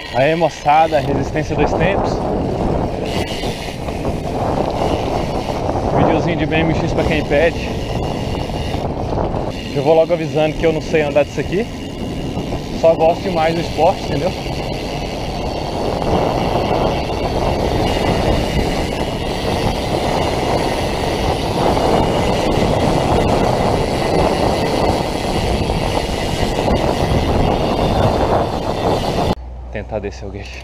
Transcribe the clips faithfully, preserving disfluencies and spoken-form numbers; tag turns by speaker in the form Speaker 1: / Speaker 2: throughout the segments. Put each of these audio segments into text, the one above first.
Speaker 1: Aí, moçada, Resistência Dois Tempos. Videozinho de B M X pra quem pede. Eu vou logo avisando que eu não sei andar disso aqui. Só gosto demais do esporte, entendeu? Tentar descer o gate.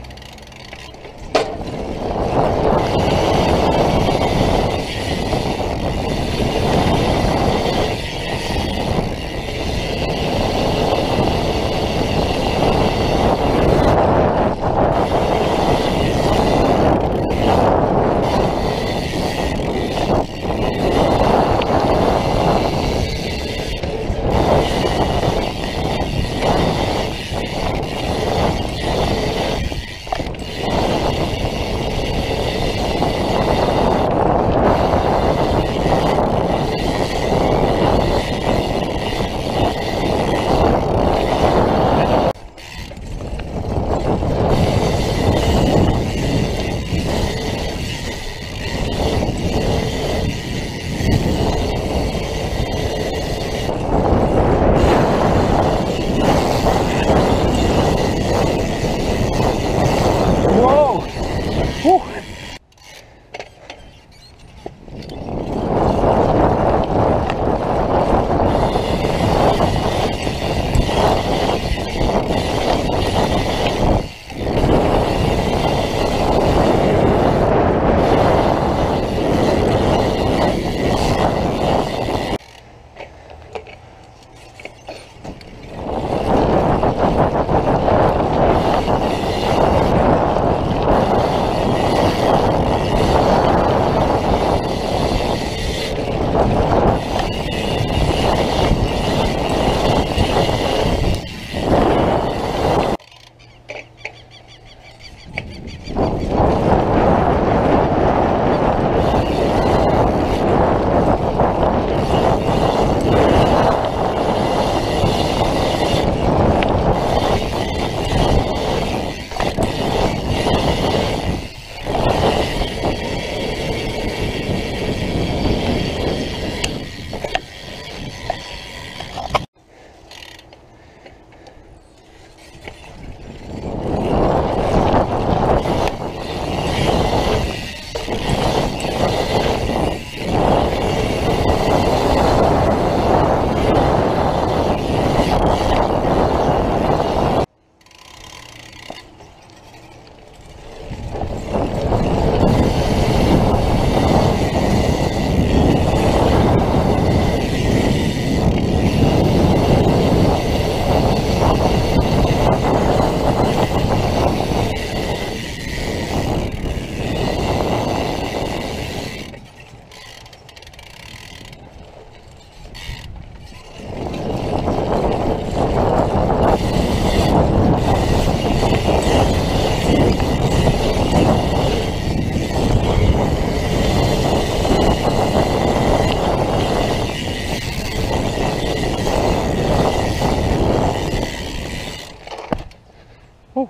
Speaker 1: Uh.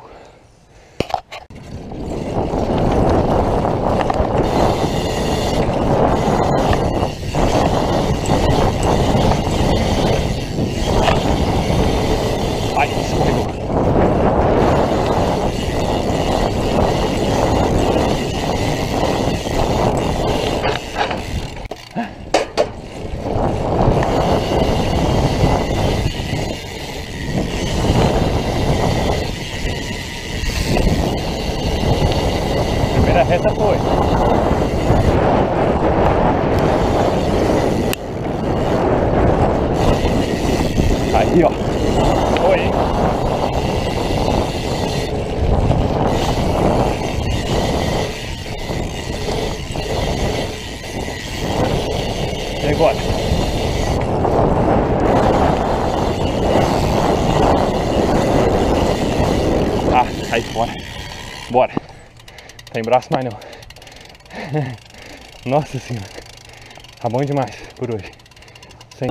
Speaker 1: Ai, escorregou. Primeira reta foi. Aí, ó. Foi, hein? E agora? Ah, aí fora. Bora. Tem braço mais não. Nossa senhora. Tá bom demais por hoje. Sem...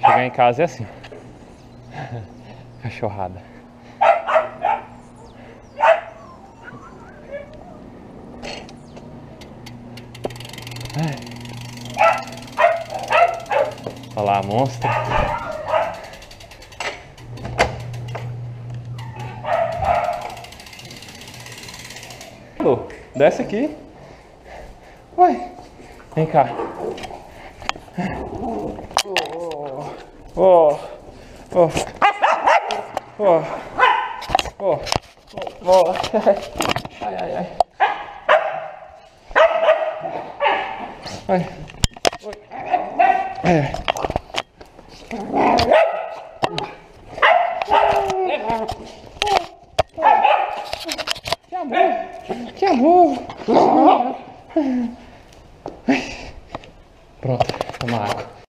Speaker 1: Chegar em casa é assim. Cachorrada. Olha lá a monstra. Desce aqui. Uai. Vem cá. Oh. Oh. Oh. Oh. Oh. Ai, ai, ai. Ai. É. Que amor. Que amor. Pronto, toma água.